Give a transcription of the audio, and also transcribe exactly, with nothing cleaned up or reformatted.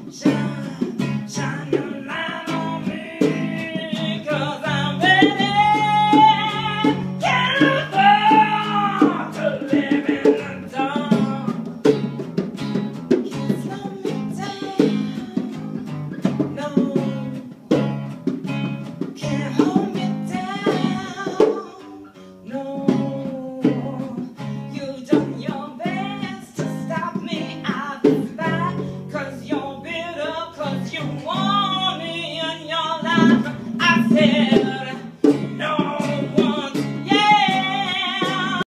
Shine, shine your light on me, 'cause I'm ready, can't afford to live in the dark. Can't slow me down, no, can't hold me down, no. You've done your best to stop me out of spite, 'cause you're bitter, 'cause you want me in your life. I said